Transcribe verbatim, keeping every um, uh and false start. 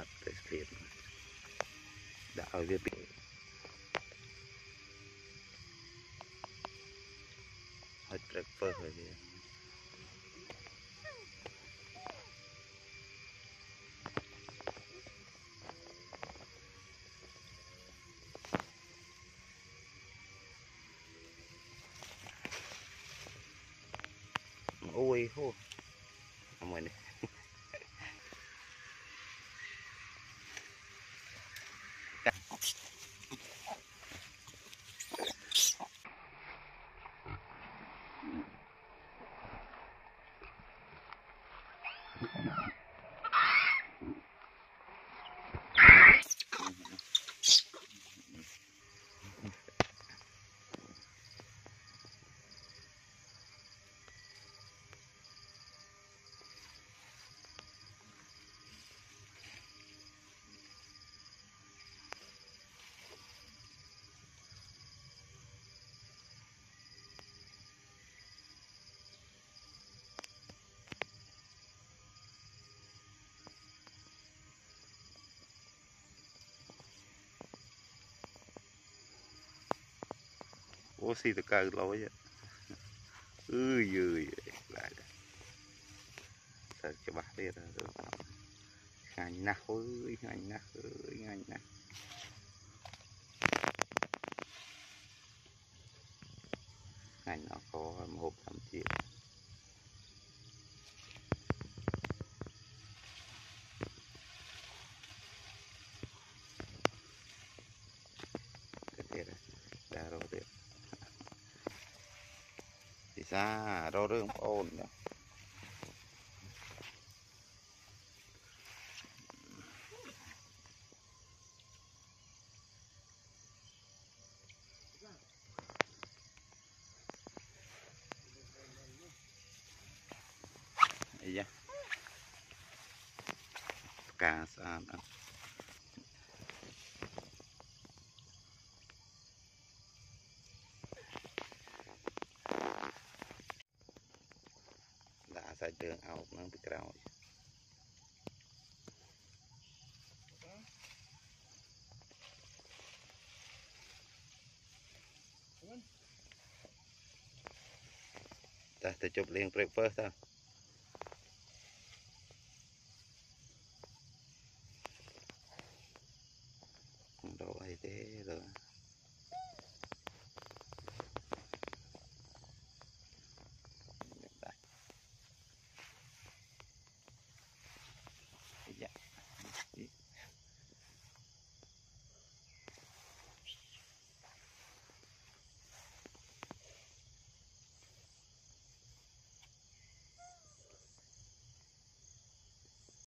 hạt để phiền đã ở việt bị hơi trật phơ rồi kìa ôi hô không này ô xì từ cờ lối vậy ư dừ lại sợ cho bác đi rồi ngành nát ơi ngành nát ơi ngành nát ngành nó có một trăm triệu cái tiền này đã rồi tiền thì xa rồi đường ổn nữa iya kasan đã sai đường ảo nó bị cào ta chụp liền breakfast ta